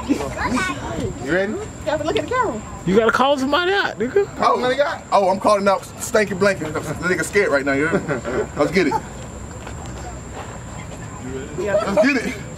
You ready? You gotta look at the camera. You gotta call somebody out, nigga. Call another guy? Oh, I'm calling out Stanky Blanket. The nigga scared right now, you heard me? Let's get it. Let's get it.